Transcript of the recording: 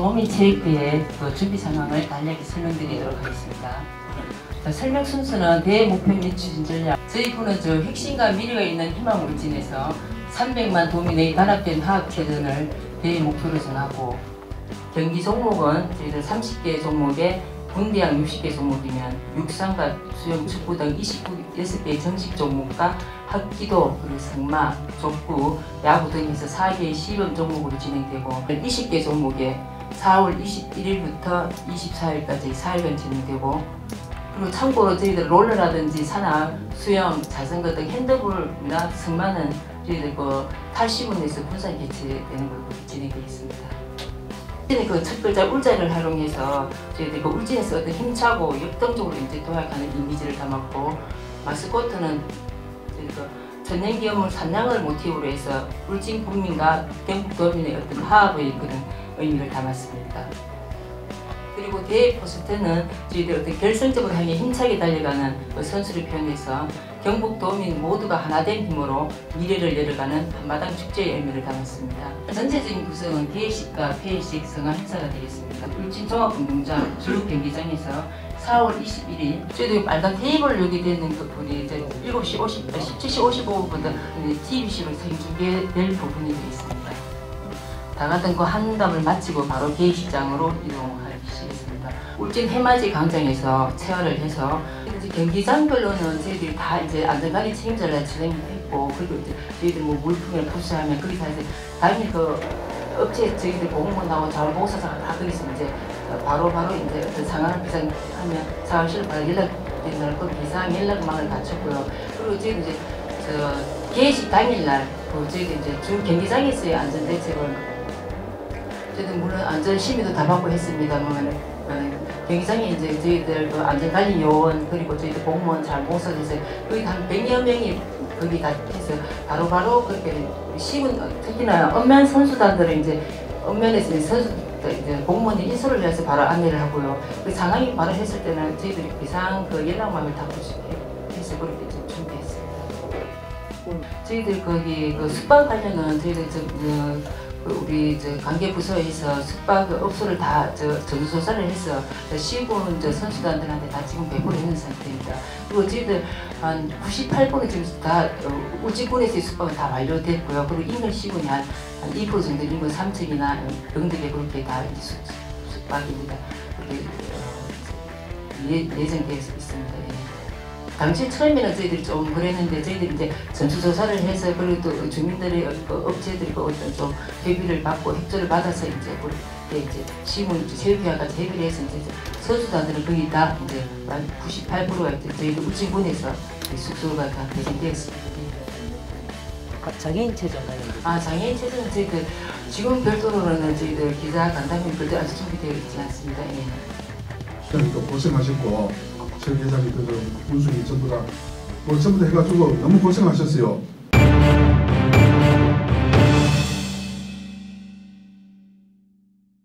도민체육대회 준비 상황을 간략히 설명드리도록 하겠습니다. 설명 순서는 대회 목표 및 추진 전략. 저희 부는 핵심과 미래가 있는 희망 울진에서 300만 도민의 단합된 화학체전을 대회 목표로 정하고, 경기 종목은 저희들 30개 종목에 군대항 60개 종목이면 육상과 수영, 축구 등 26개 정식 종목과 합기도, 그리고 승마, 족구, 야구 등 해서 4개의 시범 종목으로 진행되고, 20개 종목에 4월 21일부터 24일까지 4일간 진행되고, 그리고 참고로 저희들 롤러라든지 산악, 수영, 자전거 등 핸드볼이나 승마는 저희들 탈시문에서 분산 개최되는 걸로 진행되어 있습니다. 첫 글자 울자를 활용해서 저희들 울진에서 어떤 힘차고 역동적으로 도약하는 이미지를 담았고, 마스코트는 천년기념물 산양을 모티브로 해서 울진 국민과 경북 도민의 어떤 화합의 그런 의미를 담았습니다. 그리고 대회 포스터는 저희들 어떤 결승적으로 향해 힘차게 달려가는 선수를 표현해서 경북 도민 모두가 하나된 힘으로 미래를 열어가는 한마당 축제의 의미를 담았습니다. 전체적인 구성은 개회식과 폐회식, 성황 행사가 되겠습니다. 울진 종합운동장 주로 경기장에서 4월 21일 저희도 빨간 테이블 여기 되는 그 부분이 7시 17시 55분부터 TVC로 생중계될 부분이 되어 있습니다. 다 같은 그 한담을 마치고 바로 개회식장으로 이동하시겠습니다. 울진 해맞이 광장에서 체험을 해서 경기장별로는 저희들이 다 안전관리 책임자를 진행했고, 그리고 저희들 물품을 부수하면 거기서 당연히 업체 저희들 공무원하고 자원봉사자가 다 거기서 바로 어떤 상황을 비상하면 사무실로 바로 연락되는 그 비상 연락망을 갖췄고요. 그리고 저희들 개회식 당일날 저희들 주 경기장에서의 안전대책을 저희들 물론 안전심의도 다 받고 했습니다만, 경기장에 저희들 안전관리 요원, 그리고 저희들 공무원 자원봉사자에서 거의 한 100여 명이 거기 다 해서 바로바로 그렇게 시군, 특히나 엄면 선수단들은 엄면에서 선수들 공무원이 인솔을 위해서 바로 안내를 하고요. 그 상황이 바로 했을 때는 저희들이 비상 연락망을 다 해서 그렇게 준비했습니다. 저희들 거기 숙박 관련은 저희들 우리 관계 부서에서 숙박 업소를 다 전수조사를 해서 시군 선수단들한테 다 지금 배포를 했는 상태입니다. 그리고 저희들 한 98%는 지금 다 울진군에서의 숙박은 다 완료됐고요. 그리고 인근 시군이 한 2% 정도 인근 삼척이나 영덕에 그렇게 다 숙박입니다. 그렇게 예정되어 있습니다. 당시 처음에는 저희들이 좀 그랬는데, 저희들이 전수조사를 해서, 그리고 또 주민들의 업체들이 어떤 좀 협의를 받고 협조를 받아서 그렇게 시군 체육회와까지 협의를 해서 선수단들은 거의 다 98%가 저희들 울진군에서 숙소가 다 배정되었습니다. 장애인 체전 관련. 장애인 체전은 저희들 지금 별도로는 저희들 기자 간담회 별도 아직 준비되어 있지 않습니다. 또 고생하셨고, 체육회장님들, 군수님 전부 다 해가지고 너무 고생하셨어요.